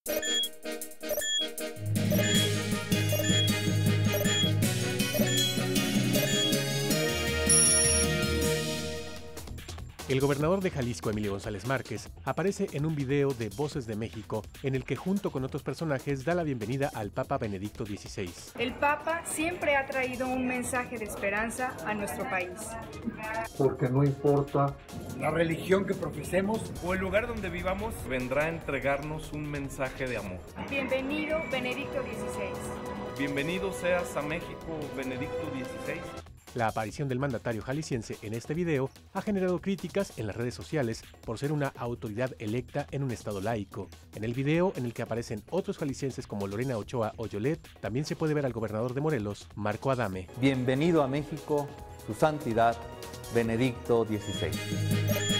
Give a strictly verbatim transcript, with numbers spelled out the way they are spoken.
El gobernador de Jalisco, Emilio González Márquez, aparece en un video de Voces de México en el que junto con otros personajes da la bienvenida al Papa Benedicto dieciséis. El Papa siempre ha traído un mensaje de esperanza a nuestro país. Porque no importa la religión que profesemos o el lugar donde vivamos, vendrá a entregarnos un mensaje de amor. Bienvenido, Benedicto dieciséis. Bienvenido seas a México, Benedicto dieciséis. La aparición del mandatario jalisciense en este video ha generado críticas en las redes sociales por ser una autoridad electa en un estado laico. En el video, en el que aparecen otros jaliscienses como Lorena Ochoa o Yolet, también se puede ver al gobernador de Morelos, Marco Adame. Bienvenido a México, su santidad, Benedicto dieciséis.